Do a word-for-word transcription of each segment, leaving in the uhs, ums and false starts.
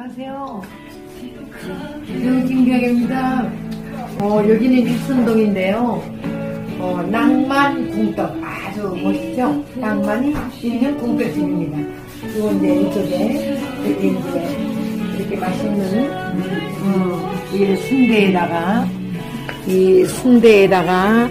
안녕하세요. 김경입니다. 어, 여기는 일순동인데요. 어, 낭만 궁떡 아주 멋있죠? 낭만이 있는 궁떡집입니다. 그리고 이제 이쪽에 이렇게 이제 이렇게 맛있는 어, 이 순대에다가 이 순대에다가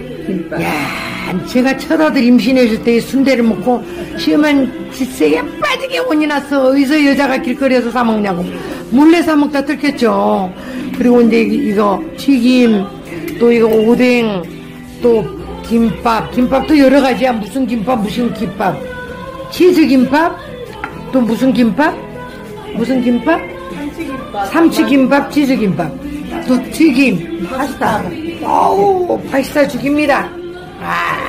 야, 제가 첫아들 임신해줄 때 이 순대를 먹고 시험한 짓세게 빠지게 혼이 났어. 어디서 여자가 길거리에서 사 먹냐고 몰래 사 먹다 들켰죠. 그리고 이제 이거 튀김, 또 이거 오뎅, 또 김밥, 김밥도 여러 가지야. 무슨 김밥, 무슨 김밥, 치즈 김밥, 또 무슨 김밥, 무슨 김밥, 삼치김밥, 삼치김밥, 치즈 김밥, 또 튀김, 파스타. 어우, 파스타 죽입니다. 아,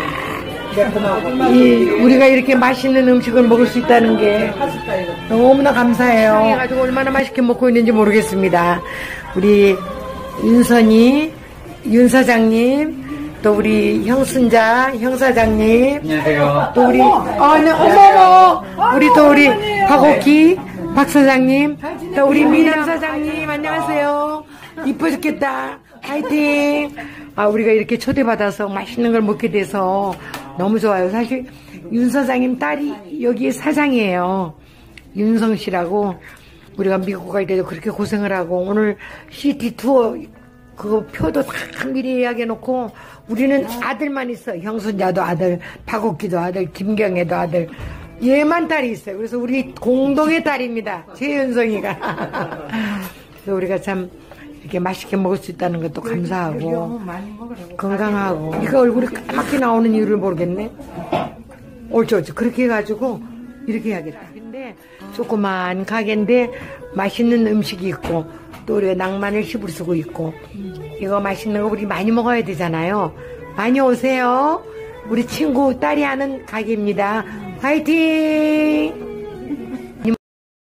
이, 우리가 이렇게 맛있는 음식을 먹을 수 있다는 게 너무나 감사해요. 해가지고 얼마나 맛있게 먹고 있는지 모르겠습니다. 우리 윤선이, 윤 사장님, 또 우리 형순자, 형 사장님, 안녕하세요. 또 우리, 어, 네, 어머머, 우리 또 우리 박옥희, 박 사장님, 또 우리 미남 사장님, 안녕하세요. 이뻐 죽겠다. 파이팅! 아, 우리가 이렇게 초대받아서 맛있는 걸 먹게 돼서 너무 좋아요. 사실, 윤 사장님 딸이 여기 사장이에요. 윤성 씨라고. 우리가 미국 갈 때도 그렇게 고생을 하고, 오늘 시티 투어, 그거 표도 다 미리 예약해 놓고, 우리는 아들만 있어. 형순자도 아들, 박옥기도 아들, 김경애도 아들. 얘만 딸이 있어요. 그래서 우리 공동의 딸입니다. 최윤성이가. 그래서 우리가 참, 이렇게 맛있게 먹을 수 있다는 것도 감사하고 건강하고. 이거 얼굴이 까맣게 나오는 이유를 모르겠네. 옳죠, 옳죠. 그렇게 해가지고 이렇게 해야겠다. 근데 조그만 가게인데 맛있는 음식이 있고, 또 우리가 낭만을 씹을 수고 있고, 이거 맛있는 거 우리 많이 먹어야 되잖아요. 많이 오세요. 우리 친구 딸이 하는 가게입니다. 화이팅!